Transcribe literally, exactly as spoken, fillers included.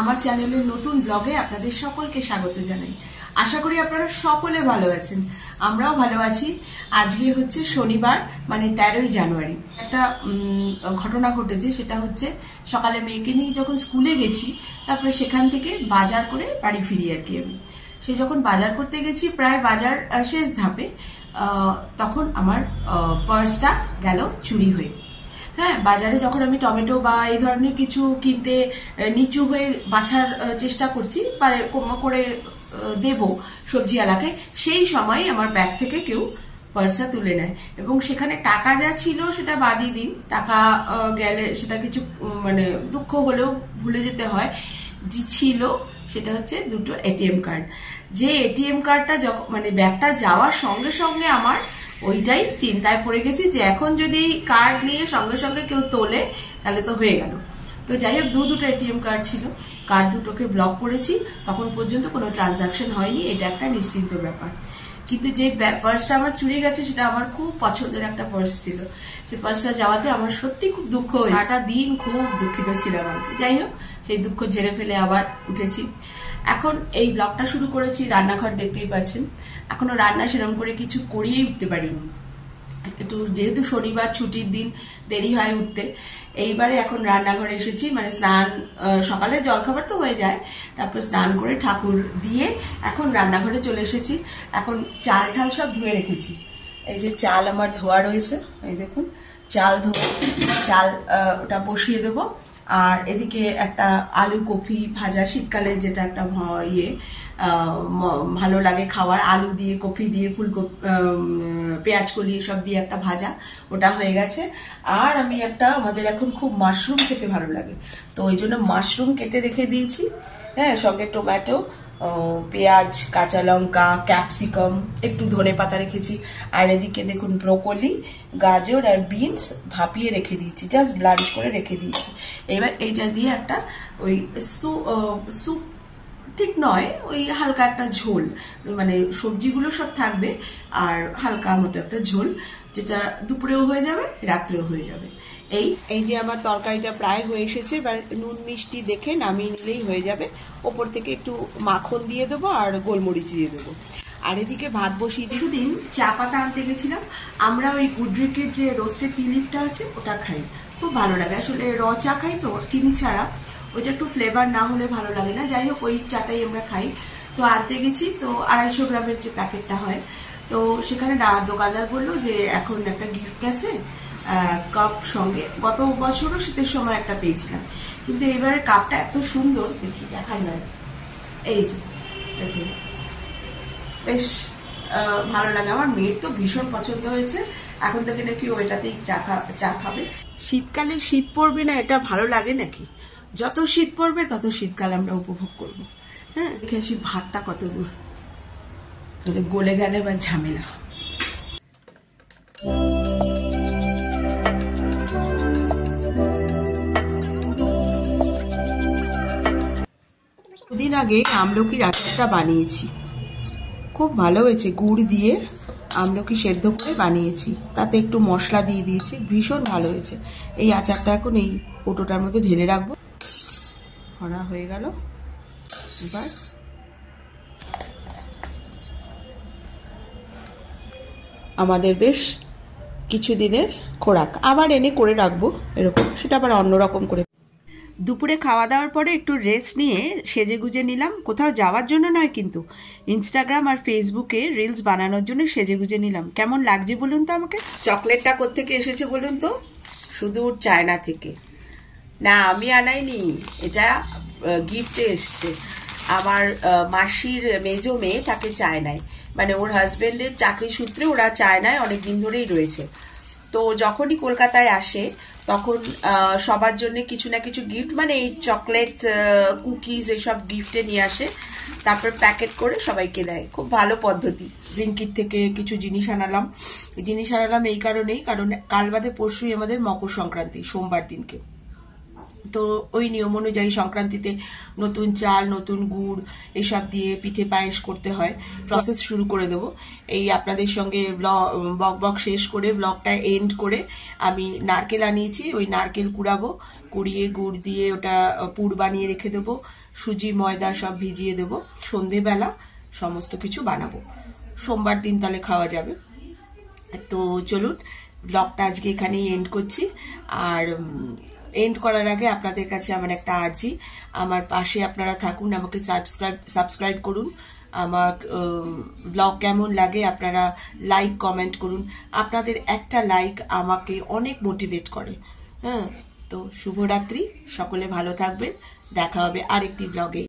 আমার চ্যানেলের নতুন ব্লগে আপনাদের সকলকে স্বাগত জানাই। আশা করি আপনারা সকলে ভালো আছেন, আমরাও ভালো আছি। আজকে হচ্ছে শনিবার, মানে তেরোই জানুয়ারি। একটা ঘটনা ঘটেছে, সেটা হচ্ছে সকালে মেয়েকে নিয়ে যখন স্কুলে গেছি, তারপরে সেখান থেকে বাজার করে বাড়ি ফিরি আর কি। আমি সে যখন বাজার করতে গেছি, প্রায় বাজার শেষ ধাপে, তখন আমার পার্সটা গেল চুরি হয়ে। হ্যাঁ, বাজারে যখন আমি টমেটো বা এই ধরনের কিছু কিনতে নিচু হয়ে বাছার চেষ্টা করছি করে দেব সবজি এলাকায়, সেই সময় আমার ব্যাগ থেকে কেউ পার্সটা তুলে নেয়। এবং সেখানে টাকা যা ছিল সেটা বাদই দিন, টাকা গেলে সেটা কিছু মানে দুঃখ হলেও ভুলে যেতে হয়। যে ছিল সেটা হচ্ছে দুটো এটিএম কার্ড। যে এটিএম কার্ডটা যখন মানে ব্যাগটা যাওয়ার সঙ্গে সঙ্গে আমার ওইটাই চিন্তায় পড়ে গেছি যে এখন যদি কার্ড নিয়ে সঙ্গে সঙ্গে কেউ তোলে তাহলে তো হয়ে গেল। তো যাই হোক, দু দুটো এটিএম কার্ড ছিল, কার্ড দুটোকে ব্লক করেছি। তখন পর্যন্ত কোনো ট্রানজাকশন হয়নি, এটা একটা নিশ্চিন্ত ব্যাপার। কিন্তু যে পার্সটা আমার চুরি গেছে সেটা আমার খুব পছন্দের একটা পার্স ছিল। সে পার্সটা যাওয়াতে আমার সত্যি খুব দুঃখ হয়েছে, সারাটা দিন খুব দুঃখিত ছিলাম আর কি। যাই হোক, সেই দুঃখ ঝেড়ে ফেলে আবার উঠেছি। এখন এই ব্লগটা শুরু করেছি, রান্নাঘর দেখতেই পাচ্ছেন। এখনো রান্না সেরকম করে কিছু করিয়েই উঠতে পারিনি, একটু যেহেতু শনিবার ছুটির দিন দেরি হয় উঠতে। এইবারে এখন রান্নাঘরে এসেছি, মানে স্নান, সকালে জলখাবার তো হয়ে যায়, তারপর স্নান করে ঠাকুর দিয়ে এখন রান্নাঘরে চলে এসেছি। এখন চাল ঠাল সব ধুয়ে রেখেছি। এই যে চাল আমার ধোয়া রয়েছে, এই দেখুন চাল ধোয়া, চাল ওটা বসিয়ে দেবো। আর এদিকে একটা আলু কপি ভাজা, শীতকালে যেটা একটা ইয়ে ভালো লাগে খাওয়ার, আলু দিয়ে কপি দিয়ে ফুলকপি পেঁয়াজ কলি সব দিয়ে একটা ভাজা, ওটা হয়ে গেছে। আর আমি একটা, আমাদের এখন খুব মাশরুম খেতে ভালো লাগে, তো ওই জন্য মাশরুম কেটে রেখে দিয়েছি। হ্যাঁ, সঙ্গে টমেটো, পেঁয়াজ, কাঁচা লঙ্কা, ক্যাপসিকাম, একটু ধনে পাতা রেখেছি। আর এদিকে দেখুন ব্রোকলি, গাজর আর বিনস ভাপিয়ে রেখে দিয়েছি, জাস্ট ব্লাঞ্চ করে রেখে দিয়েছি। এবার এইটা দিয়ে একটা ওই স্যুপ ঠিক নয়, ওই হালকা একটা ঝোল, মানে সবজিগুলো সব থাকবে আর হালকা মতো একটা ঝোল, যেটা দুপুরেও হয়ে যাবে রাত্রেও হয়ে যাবে। এই এই যে আমার তরকারিটা প্রায় হয়ে এসেছে, এবার নুন মিষ্টি দেখে নামিয়ে নিলেই হয়ে যাবে। ওপর থেকে একটু মাখন দিয়ে দেবো আর গোলমরিচ দিয়ে দেবো। আর এদিকে ভাত বসিয়ে দিই। কিছুদিন চা পাতা আনতে গেছিলাম, আমরা ওই গুডরিকের যে রোস্টেড টি লিফটা আছে ওটা খাই, খুব ভালো লাগে। আসলে র চা খাই তো চিনি ছাড়া, ওইটা একটু ফ্লেভার না হলে ভালো লাগে না। যাই হোক, ওই চাটাই আমরা খাই। তো আনতে গেছি, তো আড়াইশো গ্রামের যে প্যাকেটটা হয়, তো সেখানে দোকানদার বললো যে এখন একটা গিফট আছে কাপ সঙ্গে। গত বছরও শীতের সময় একটা পেয়েছিলাম, কিন্তু এবারে কাপটা এত সুন্দর, দেখি দেখা যায়, এই যে দেখুন, বেশ ভালো লাগে। আমার মেয়ের তো ভীষণ পছন্দ হয়েছে, এখন থেকে নাকি ওইটাতেই চা চা খাবে। শীতকালে শীত পড়বে না এটা ভালো লাগে নাকি? যত শীত পড়বে তত শীতকাল আমরা উপভোগ করবো। হ্যাঁ, দেখে আসি ভাতটা কত দূর গলে গেলে বা ঝামেলা। দুদিন আগে আমলকির আচারটা বানিয়েছি, খুব ভালো হয়েছে। গুড় দিয়ে আমলকি সেদ্ধ করে বানিয়েছি, তাতে একটু মশলা দিয়ে দিয়েছি, ভীষণ ভালো হয়েছে। এই আচারটা এখন এই কৌটোটার মধ্যে ঢেলে রাখবো। ভরা হয়ে গেল। এবার আমাদের বেশ কিছুদিনের খোরাক আবার এনে করে রাখবো এরকম, সেটা আবার অন্যরকম করে। দুপুরে খাওয়া দাওয়ার পরে একটু রেস্ট নিয়ে সেজে গুজে নিলাম, কোথাও যাওয়ার জন্য নয়, কিন্তু ইনস্টাগ্রাম আর ফেসবুকে রিলস বানানোর জন্য সেজে গুজে নিলাম। কেমন লাগছে বলুন তো আমাকে? চকলেটটা কোত্থেকে এসেছে বলুন তো? সুদূর চায়না থেকে। না, আমি আনাইনি, এটা গিফটে এসছে। আমার মাসির মেজো মেয়ে তাকে চায়নায়, মানে ওর হাজবেন্ডের চাকরি সূত্রে ওরা চায়নায় অনেক দিন ধরেই রয়েছে। তো যখনই কলকাতায় আসে তখন সবার জন্য কিছু না কিছু গিফট, মানে এই চকলেট, কুকিজ, এইসব গিফটে নিয়ে আসে, তারপর প্যাকেট করে সবাইকে দেয়। খুব ভালো পদ্ধতি। ব্লিঙ্কিট থেকে কিছু জিনিস আনালাম। জিনিস আনালাম এই কারণেই, কারণ কাল বাদে পরশুই আমাদের মকর সংক্রান্তি, সোমবার দিনকে। তো ওই নিয়ম অনুযায়ী সংক্রান্তিতে নতুন চাল নতুন গুড় এসব দিয়ে পিঠে পায়েস করতে হয়। প্রসেস শুরু করে দেবো। এই আপনাদের সঙ্গে বক বক শেষ করে ব্লগটা এন্ড করে আমি নারকেল আনিয়েছি, ওই নারকেল কুড়াবো, কুড়িয়ে গুড় দিয়ে ওটা পুর বানিয়ে রেখে দেবো, সুজি ময়দা সব ভিজিয়ে দেবো, সন্ধেবেলা সমস্ত কিছু বানাবো, সোমবার দিন তাহলে খাওয়া যাবে। তো চলুন ব্লগটা আজকে এখানেই এন্ড করছি। আর এন্ড করার আগে আপনাদের কাছে আমার একটা আর্জি, আমার পাশে আপনারা থাকুন, আমাকে সাবস্ক্রাইব সাবস্ক্রাইব করুন। আমার ব্লগ কেমন লাগে আপনারা লাইক কমেন্ট করুন। আপনাদের একটা লাইক আমাকে অনেক মোটিভেট করে। হ্যাঁ, তো শুভরাত্রি, সকলে ভালো থাকবেন, দেখা হবে আরেকটি ব্লগে।